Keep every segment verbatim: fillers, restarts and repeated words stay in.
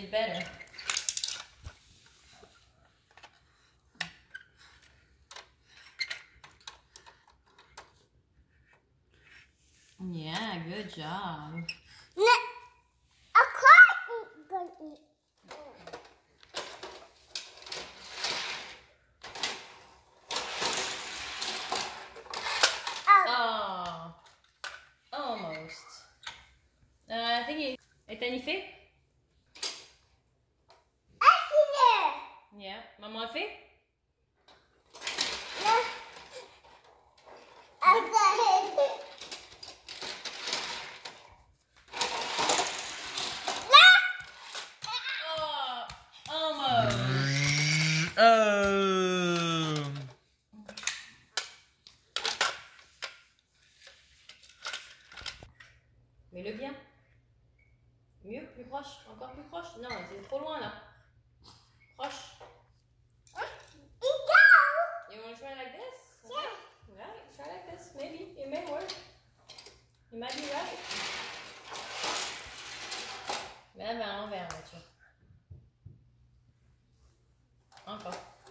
it better. Yeah, good job. No, I can't gonna eat. Oh, almost. Uh, I think it. Est Annie fait? Yeah. Maman a fait? No. I got it. Oh, almost. Oh. Mets-le bien. Mieux, plus proche, encore plus proche. Non, c'est trop loin là. Proche. You want to try like this? Yeah. Right, try like this. Maybe it may work. You might be right. Mais là, à l'envers, Mathieu. Encore.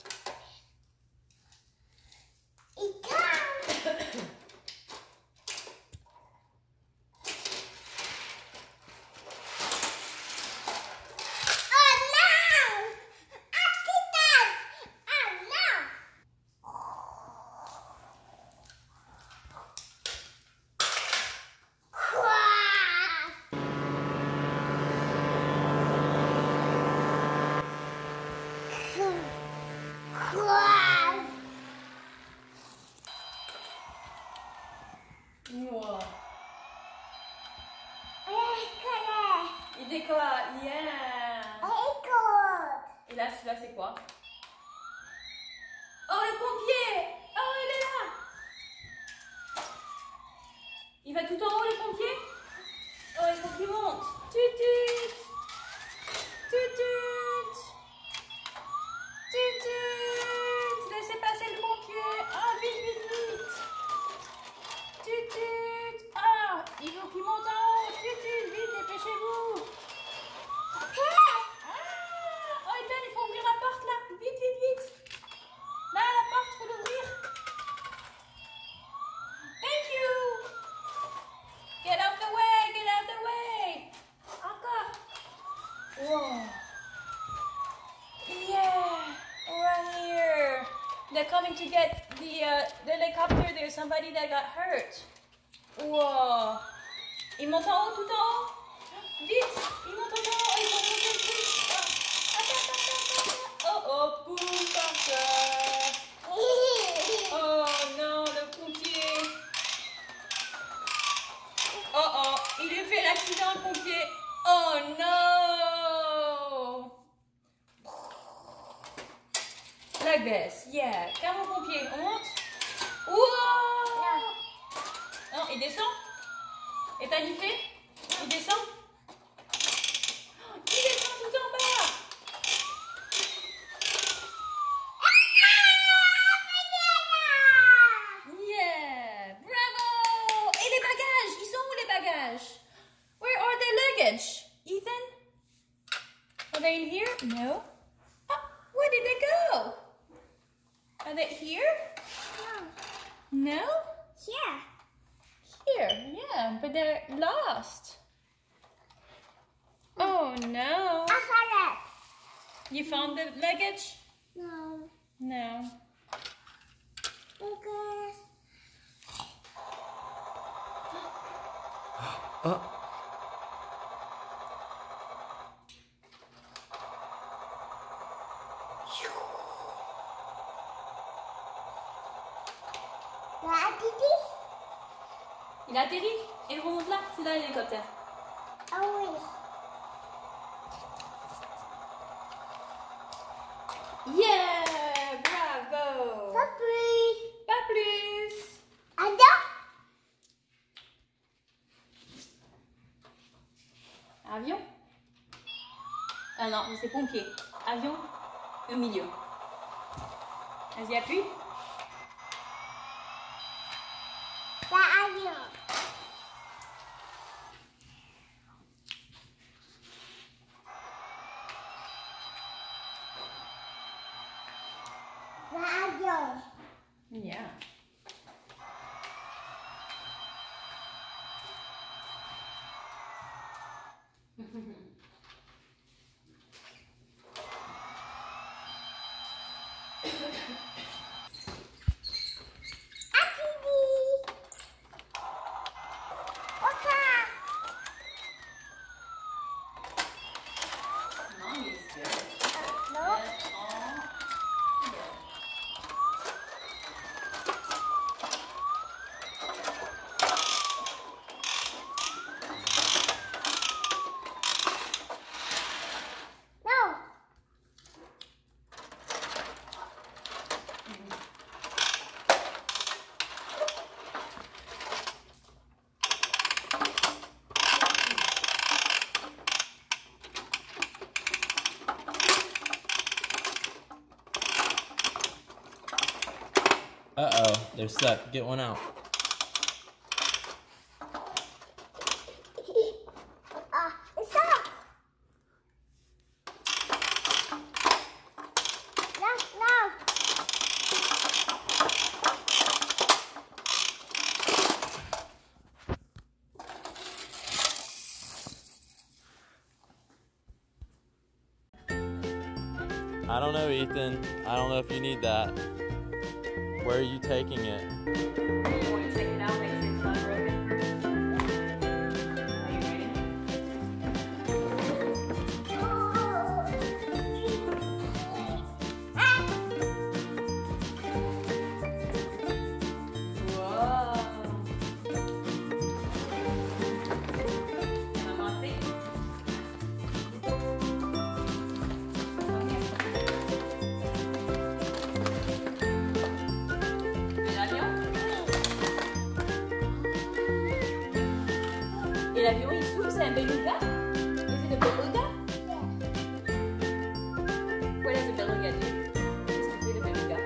Wow. Il décolle, yeah. Et là, celui-là, c'est quoi? Oh, le pompier! Oh, il est là! Il va tout en haut, le pompier? Oh, il faut qu'il monte. Tut, tut. Tut, tut. Tut, tut. Laissez passer le pompier. Ah, vite, vite, vite. Tut, tut. Ah, il faut qu'il monte en haut. Tut, tut, vite, dépêchez-vous. Ah, oh, Ethan, il faut ouvrir la porte, là. Vite, vite, vite. Là, la porte, il faut l'ouvrir. Thank you. Get out the way, get out the way. Encore. Whoa. Yeah, right here. They're coming to get the, uh, the helicopter. There's somebody that got hurt. Wow. Il monte en haut, tout en haut. Vite, il monte en haut. Il faut monter le plus. Ah, attends, attends, attends, attends. Oh, oh, boum, par terre. Oh non, le pompier. Oh, oh, il lui fait l'accident, le pompier. Oh non. Like this, yeah. Comme au pompier, on monte. Wow. Non, il descend. Et t'as dit fait? Il descend. Il descend tout en bas. Yeah, bravo. Et les bagages, ils sont où les bagages? Where are the luggage? Ethan? Are they in here? No. Oh, where did they go? Are they here? No? Yeah. Here, yeah, but they're lost. Oh no. I found You found the luggage? it. No. No. Because Oh. la Didi. Il a atterri. Il remonte là. C'est là l'hélicoptère. Ah oui. Yeah! Bravo! Pas plus. Pas plus! Attends. Avion? Ah non, mais c'est pompier. Avion au milieu. Vas-y, appuie. Ça avion. Uh-oh, they're stuck. Get one out. Uh, it's up. No, no. I don't know, Ethan. I don't know if you need that. Where are you taking it? You want to check it out, make sure it's not broken. Are you ready? Whoa. Am I mossy? Et l'avion il s'ouvre, c'est un beluga? Is it a beluga? What does a beluga do? Qu'est-ce qu'il fait le beluga?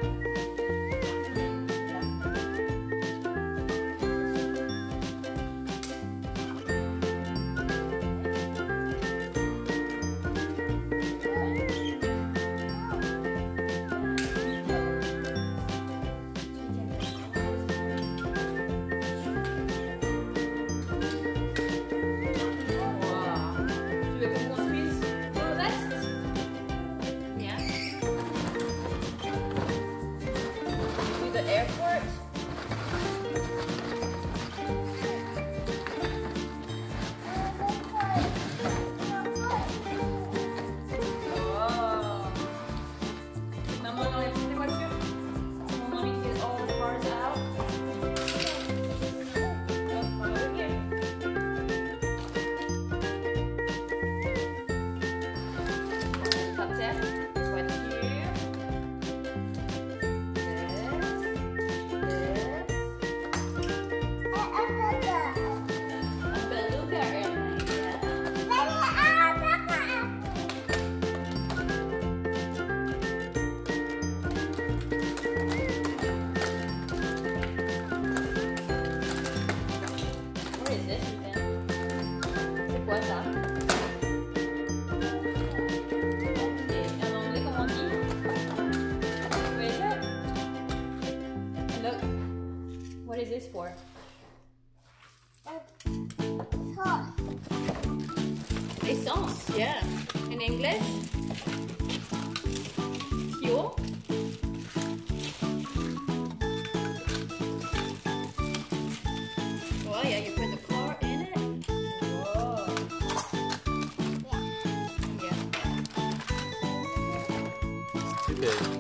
Airport. Oh. Maman enlève toutes les voitures. Maman need to get all the cars out. Oh, over here. Helicopter. Voiture. C'est quoi ça? Et en anglais, comment on dit? What is it? And look, what is this for? Essence, yeah. In English? Fuel? Oh yeah, you put the car in it. Whoa. Yeah. Too big.